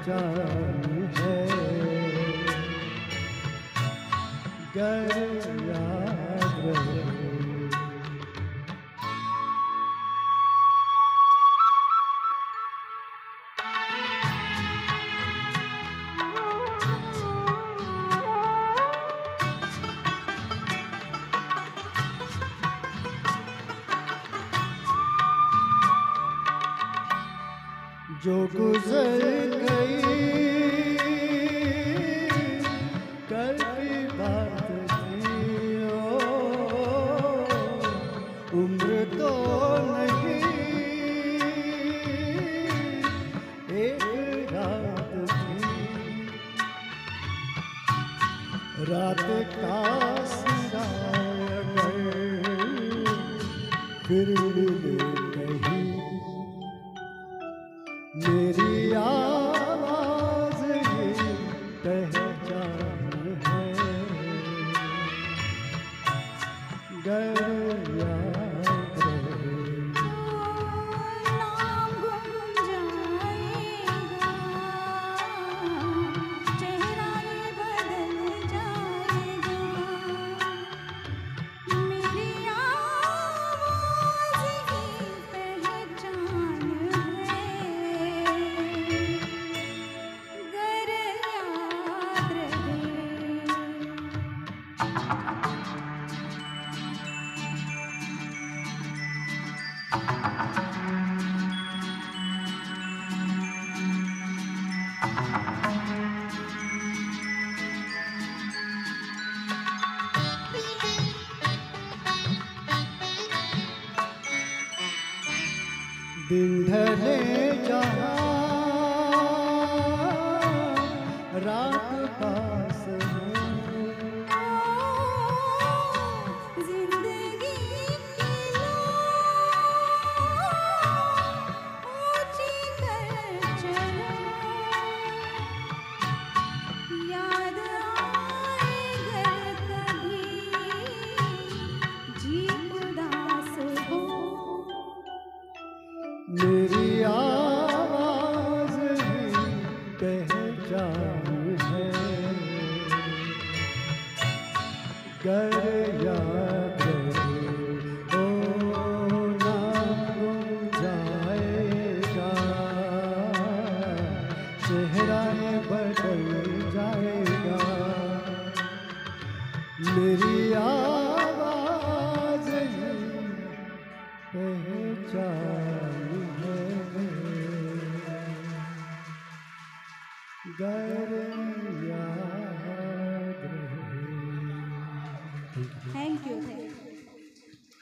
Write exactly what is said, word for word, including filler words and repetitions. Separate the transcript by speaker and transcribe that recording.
Speaker 1: पहचान है, गर याद रहे। जो गुजर गई कल की बात थी, ओ उम्र तो नहीं एक रात थी, रात का सिरागर फिर मिले नहीं। मेरी आवाज़ ही पहचान है, गर याद रहे।
Speaker 2: नाम गुम जाएगा, चेहरा ये बदल जाएगा। मेरी आवाज़ ही पहचान है, गर याद रहे।
Speaker 1: दिन ढले जहाँ रात पास हो,
Speaker 2: जिंदगी की लो ऊंची कर चलो, याद आए घर कभी जी उदास हो।
Speaker 1: मेरी आवाज़ ही पहचान है, गर याद रहे। ओ नाम गुम जाएगा, चेहरा ये बदल जाएगा। मेरी आवाज़ ही पहचान है, गर याद रहे।
Speaker 2: Thank you.